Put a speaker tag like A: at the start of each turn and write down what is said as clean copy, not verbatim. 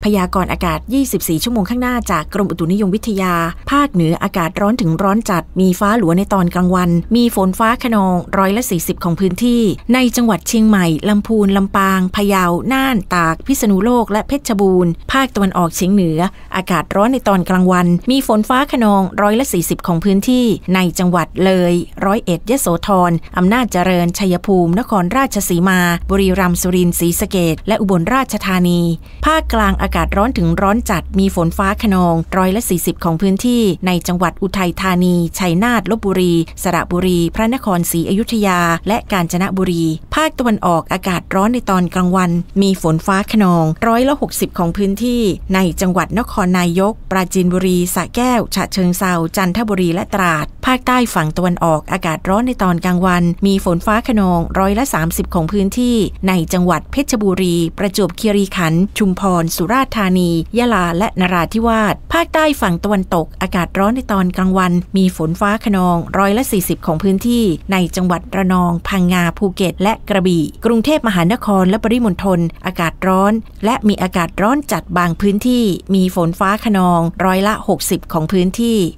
A: ยากรณ์อากาศ24ชั่วโมงข้างหน้าจากกรมอุตุนิยมวิทยาภาคเหนืออากาศร้อนถึงร้อนจัดมีฟ้าหลัวในตอนกลางวันมีฝนฟ้าคะนอง140ของพื้นที่ในจังหวัดเชียงใหม่ลำพูนลำปางพะเยาน่านตากพิษณุโลกและเพชรบูรณ์ภาคตะวันออกเฉียงเหนืออากาศร้อนในตอนกลางวันมีฝนฟ้าคะนอง140ของพื้นที่ในจังหวัดเลย101ยโสธรอำนาจเจริญชัยภูมินครราชสีมาบุรีรัมย์สุรินทร์ศรีสะเกษและอุบลราชธานีภาคกลางอากาศร้อนถึงร้อนจัดมีฝนฟ้าคะนอง140ของพื้นที่ในจังหวัดอุทัยธานีชัยนาทลพบุรีสระบุรีพระนครศรีอยุธยาและกาญจนบุรีภาคตะวันออกอากาศร้อนในตอนกลางวันมีฝนฟ้าคะนอง160ของพื้นที่ในจังหวัดนครนายกปราจีนบุรีสระแก้วฉะเชิงเทราจันทบุรีและตราดภาคใต้ฝั่งตะวันออกอากาศร้อนในตอนกลางวันมีฝนฟ้าคะนอง130ของพื้นที่ในจังหวัดเพชรบุรีประจวบคีรีขันธ์ชุมพรสุราษฎร์ธานียะลาและนราธิวาสภาคใต้ฝั่งตะวันตกอากาศร้อนในตอนกลางวันมีฝนฟ้าคะนอง140ของพื้นที่ในจังหวัดระนองพังงาภูเก็ตและกระบี่กรุงเทพมหานครและปริมณฑลอากาศร้อนและมีอากาศร้อนจัดบางพื้นที่มีฝนฟ้าคะนอง60ของพื้นที่